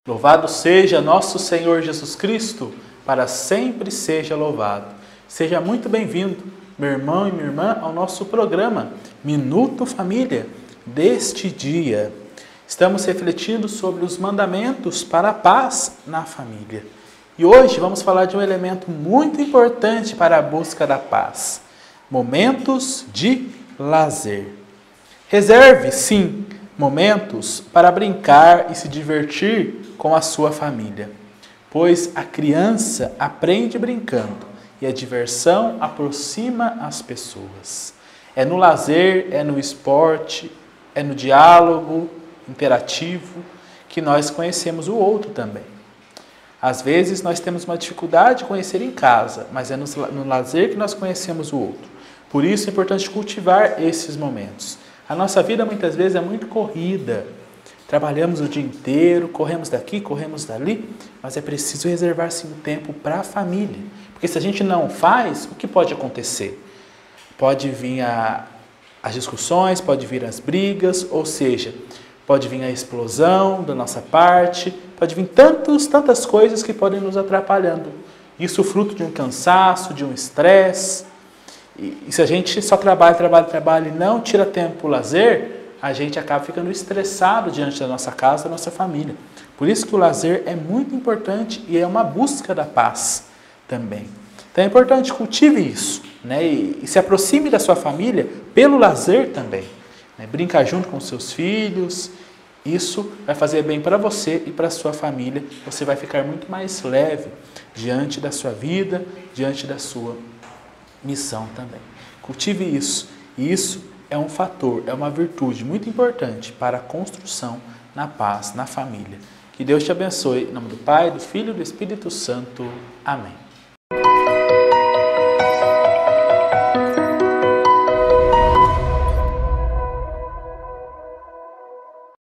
Louvado seja nosso Senhor Jesus Cristo, para sempre seja louvado. Seja muito bem-vindo, meu irmão e minha irmã, ao nosso programa Minuto Família deste dia. Estamos refletindo sobre os mandamentos para a paz na família. E hoje vamos falar de um elemento muito importante para a busca da paz: momentos de lazer. Reserve, sim, momentos para brincar e se divertir com a sua família, pois a criança aprende brincando e a diversão aproxima as pessoas. É no lazer, é no esporte, é no diálogo interativo que nós conhecemos o outro também. Às vezes nós temos uma dificuldade de conhecer em casa, mas é no lazer que nós conhecemos o outro. Por isso é importante cultivar esses momentos. A nossa vida muitas vezes é muito corrida. Trabalhamos o dia inteiro, corremos daqui, corremos dali, mas é preciso reservar sim um tempo para a família. Porque se a gente não faz, o que pode acontecer? Pode vir as discussões, pode vir as brigas, ou seja, pode vir a explosão da nossa parte, pode vir tantas coisas que podem nos atrapalhando. Isso fruto de um cansaço, de um estresse. E se a gente só trabalha e não tira tempo para o lazer, a gente acaba ficando estressado diante da nossa casa, da nossa família. Por isso que o lazer é muito importante e é uma busca da paz também. Então é importante cultive isso, né? E se aproxime da sua família pelo lazer também. Né? Brincar junto com seus filhos, isso vai fazer bem para você e para a sua família. Você vai ficar muito mais leve diante da sua vida, diante da sua missão também. Cultive isso. E isso é um fator, é uma virtude muito importante para a construção na paz, na família. Que Deus te abençoe. Em nome do Pai, do Filho e do Espírito Santo. Amém.